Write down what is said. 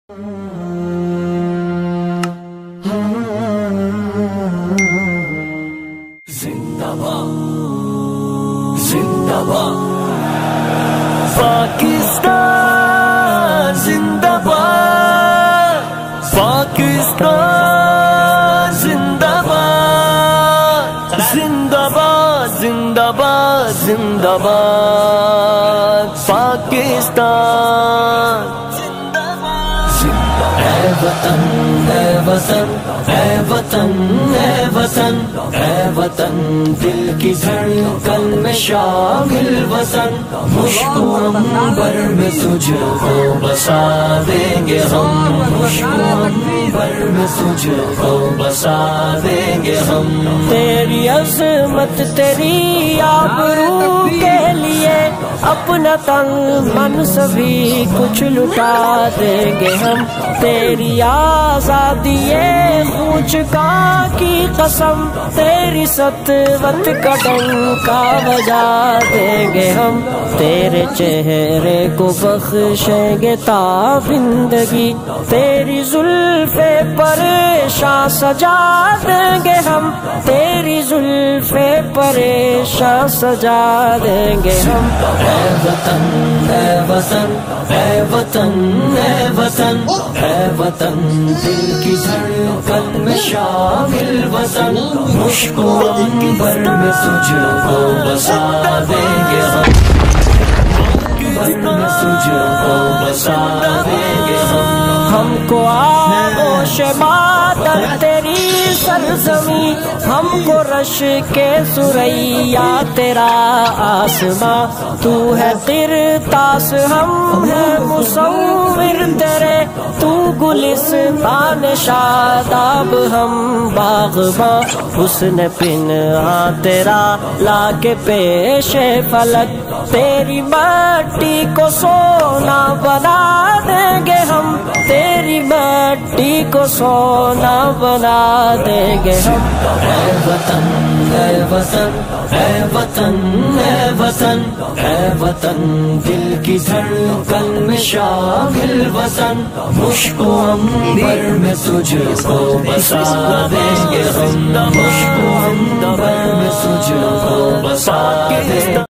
زندہ باد زندہ باد پاکستان زندہ باد پاکستان زندہ باد زندہ باد زندہ باد زندہ باد پاکستان اے وطن اے وطن اے وطن اے وطن اے وطن دل کی دھڑکن میں شامل وطن مشک و عنبر میں تجھ کو بسا دیں گے ہم مشک و عنبر میں تجھ کو بسا دیں گے ہم تیری عظمت تیری آبرو کے لیے اپنا تن من سبھی کچھ لٹا دیں گے ہم تیری آزادی پوچھ کا کی قسم تیری سطوت کا ڈنکا بجا دیں گے ہم تیرے چہرے کو بخشیں گے تا زندگی تیری زلف پریشاں سجا دیں گے ہم تیری زلف پریشاں سجا دیں گے ہم اے وطن اے وطن اے وطن اے وطن اے وطن دل کی دھڑکن میں شامل وطن مشک و عنبر میں تجھ کو بسا دیں گے ہم عنبر میں تجھ کو بسا دیں گے ہم کو آغوش مادر تیری سرزمی ہم کو رش کے سریا تیرا آسماں تو ہے ترتاس ہم ہے مصور تیرے تو گلستان شاداب ہم باغباں حسن پنہاں تیرا لا کے پیش فلک تیری مٹی کو سونا بنا دیں گے ہم تیری مٹی کو سونا بنا دیں گے ہم اے وطن اے وطن اے وطن اے وطن اے وطن دل کی دھڑکن میں شامل وطن مشک و عنبر میں تجھ کو بسا دیں گے ہم مشک و عنبر میں تجھ کو بسا دیں